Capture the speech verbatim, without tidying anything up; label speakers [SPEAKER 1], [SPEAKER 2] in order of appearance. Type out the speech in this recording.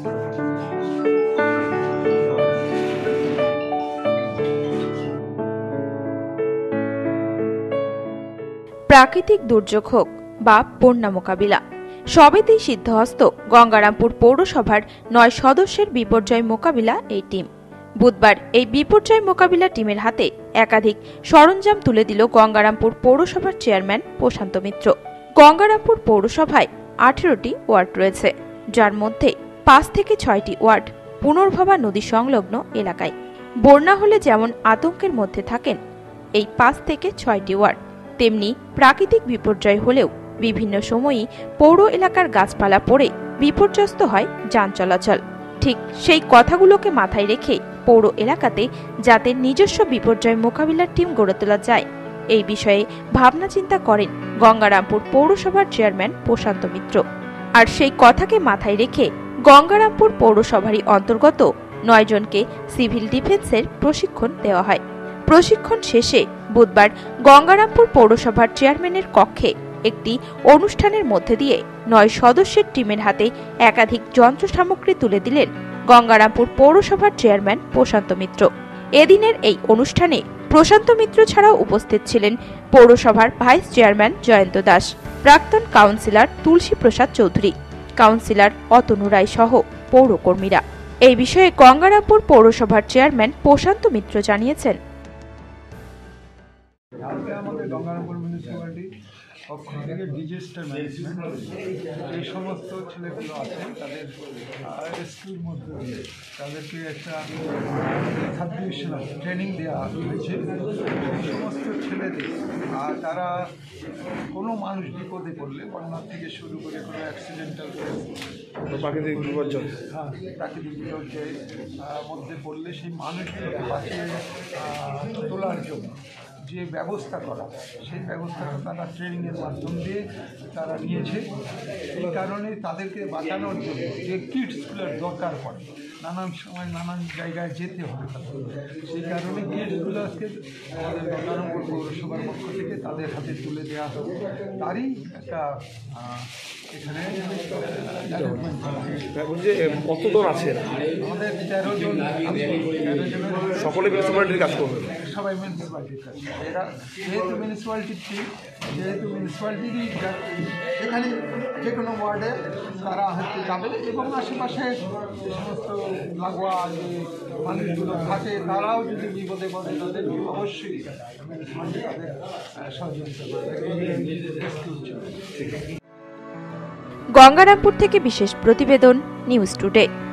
[SPEAKER 1] প্রাকৃতিক দুর্যোগ হোক বা বন্যা মোকাবিলা, সবেতেই সিদ্ধহস্ত গঙ্গারামপুর পৌরসভার নয় সদস্যের বিপর্যয় মোকাবিলা এই টিম। বুধবার এই বিপর্যয় মোকাবিলা টিমের হাতে একাধিক সরঞ্জাম তুলে দিল গঙ্গারামপুর পৌরসভার চেয়ারম্যান প্রশান্ত মিত্র। গঙ্গারামপুর পৌরসভায় আঠেরোটি ওয়ার্ড রয়েছে, যার মধ্যে পাঁচ থেকে ছয়টি ওয়ার্ড পুনর্ভবা নদী সংলগ্ন এলাকায়। বন্যা হলে যেমন আতঙ্কের মধ্যে থাকেন এই পাঁচ থেকে ছয়টি ওয়ার্ড, তেমনি প্রাকৃতিক বিপর্যয় হলেও বিভিন্ন সময়ই পৌর এলাকার গাছপালা পড়ে বিপর্যস্ত হয় যান চলাচল। ঠিক সেই কথাগুলোকে মাথায় রেখে পৌর এলাকাতে যাতে নিজস্ব বিপর্যয় মোকাবিলার টিম গড়ে তোলা যায়, এই বিষয়ে ভাবনা চিন্তা করেন গঙ্গারামপুর পৌরসভার চেয়ারম্যান প্রশান্ত মিত্র। আর সেই কথাকে মাথায় রেখে গঙ্গারামপুর পৌরসভারই অন্তর্গত নয় জনকে সিভিল ডিফেন্সের প্রশিক্ষণ দেওয়া হয়। প্রশিক্ষণ শেষে বুধবার গঙ্গারামপুর পৌরসভার চেয়ারম্যানের কক্ষে একটি অনুষ্ঠানের মধ্যে দিয়ে নয় সদস্যের টিমের হাতে একাধিক যন্ত্র সামগ্রী তুলে দিলেন গঙ্গারামপুর পৌরসভার চেয়ারম্যান প্রশান্ত মিত্র। এদিনের এই অনুষ্ঠানে প্রশান্ত মিত্র ছাড়াও উপস্থিত ছিলেন পৌরসভার ভাইস চেয়ারম্যান জয়ন্ত দাস, প্রাক্তন কাউন্সিলর তুলসী প্রসাদ চৌধুরী, কাউন্সিলর অতনু রায় সহ পৌরকর্মীরা। এই বিষয়ে গঙ্গারামপুর পৌরসভার চেয়ারম্যান প্রশান্ত মিত্র জানিয়েছেন,
[SPEAKER 2] আমাদের গঙ্গারামপুর মিউনিসিপ্যালিটি পক্ষ থেকে ডিজাস্টার ম্যানেজমেন্ট এই সমস্ত ছেলেগুলো আছে তাদের রেস্কিউর মধ্যে দিয়ে তাদেরকে একটা সাবডিভিশনাল ট্রেনিং দেওয়া হয়েছে। এই সমস্ত ছেলেদের আর তারা কোনো মানুষ বিপদে পড়লে বন্যা থেকে শুরু করে কোনো অ্যাক্সিডেন্টাল
[SPEAKER 3] প্রাকৃতিক বিপর্যয়
[SPEAKER 2] হ্যাঁ প্রাকৃতিক বিপর্যয়ের মধ্যে পড়লে সেই মানুষগুলোকে বাঁচিয়ে তোলার জন্য যে ব্যবস্থা করা, সেই ব্যবস্থাটা তারা ট্রেনিংয়ের মাধ্যম দিয়ে তারা নিয়েছে। এই কারণে তাদেরকে বাঁচানোর জন্য যে কিটসগুলোর দরকার পড়ে, নানান সময় নানান জায়গায় যেতে হবে, সেই কারণে কিটসগুলো আজকে আমাদের গঙ্গারামপুর পৌরসভার পক্ষ থেকে তাদের হাতে তুলে দেওয়া হবে। তারই একটা এখানে
[SPEAKER 3] কতজন আছে?
[SPEAKER 2] আমাদের তেরো জন তেরো জনের
[SPEAKER 3] সকলে মিউনিসিপ্যালিটির কাজ করবে,
[SPEAKER 2] সবাই মিউনিসিপ্যালিটির কাজ। এরা যেহেতু মিউনিসিপ্যালিটির টিম, যেহেতু মিউনিসিপ্যালিটিরই এখানে যে কোনো ওয়ার্ডে তারা হচ্ছে যাবে এবং আশেপাশে যে সমস্ত লাগোয়া যে মানুষগুলো থাকে তারাও যদি বিপদে পড়ে তাদের অবশ্যই মিউনিসিপ্যালিটি তাদের সহযোগিতা করবে।
[SPEAKER 1] গঙ্গারামপুর থেকে বিশেষ প্রতিবেদন, নিউজ টুডে।